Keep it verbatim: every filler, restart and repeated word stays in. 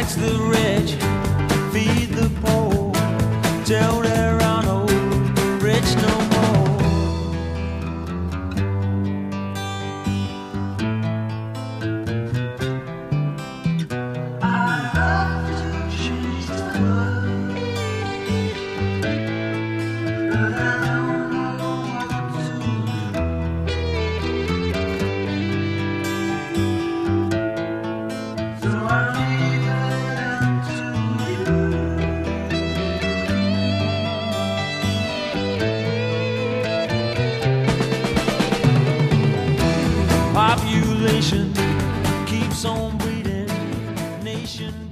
Tax the rich, feed the poor, till there are no rich no more. I hope to change the world, but I don't know what to do. So I leave it up to you. Population keeps on breeding, nation